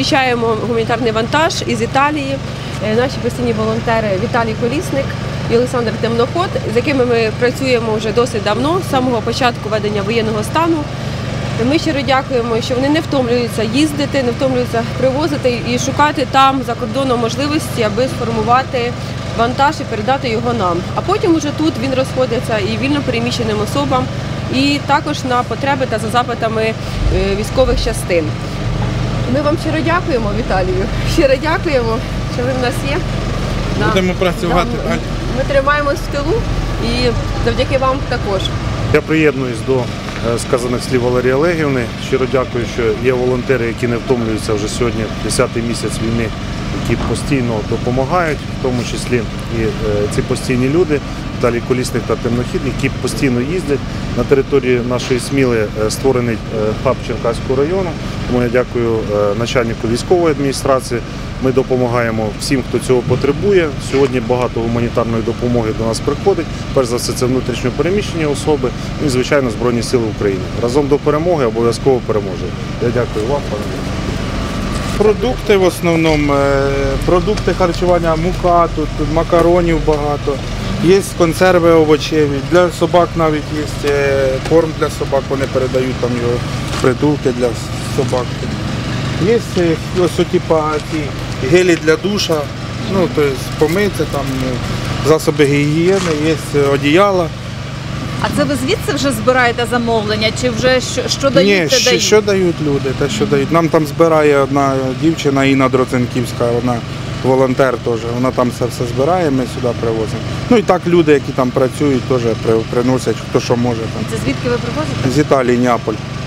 зустрічаємо гуманітарний вантаж із Італії. Наші постійні волонтери Віталій Колісник і Олександр Темноход, з якими ми працюємо вже досить давно, з самого початку ведення воєнного стану. Ми щиро дякуємо, що вони не втомлюються їздити, не втомлюються привозити і шукати там за кордоном можливості, аби сформувати вантаж і передати його нам. А потім уже тут він розходиться і вільно переміщеним особам, і також на потреби та за запитами військових частин. Ми вам щиро дякуємо, Віталію. Щиро дякуємо, що ви в нас є. Будемо працювати. Ми тримаємось в тилу і завдяки вам також. Я приєднуюсь до сказаних слів Валерії Олегівни. Щиро дякую, що є волонтери, які не втомлюються вже сьогодні, 10-й місяць війни, які постійно допомагають, в тому числі і ці постійні люди, Віталій Колісник та Темнохід, які постійно їздять. На території нашої Сміли створений хаб Черкаського району, тому я дякую начальнику військової адміністрації. Ми допомагаємо всім, хто цього потребує. Сьогодні багато гуманітарної допомоги до нас приходить. Перш за все, це внутрішньо переміщені особи, ну і, звичайно, Збройні Сили України. Разом до перемоги обов'язково переможемо. Я дякую вам, пане. Продукти в основному, продукти харчування, мука, тут макаронів багато. Є консерви овочеві, для собак навіть є корм для собак, вони передають там його, притулки для собак. Є ось ті гелі для душа, ну, тобто помитися, там, засоби гігієни, є одіяла. А це ви звідси вже збираєте замовлення, чи вже що дають, те дають? Що дають люди, те, що дають. Нам там збирає одна дівчина, Інна Дроценківська, вона волонтер теж, вона там все збирає, ми сюди привозимо. Ну і так люди, які там працюють, теж приносять, хто що може. Це звідки ви привозите? З Італії, Неаполь.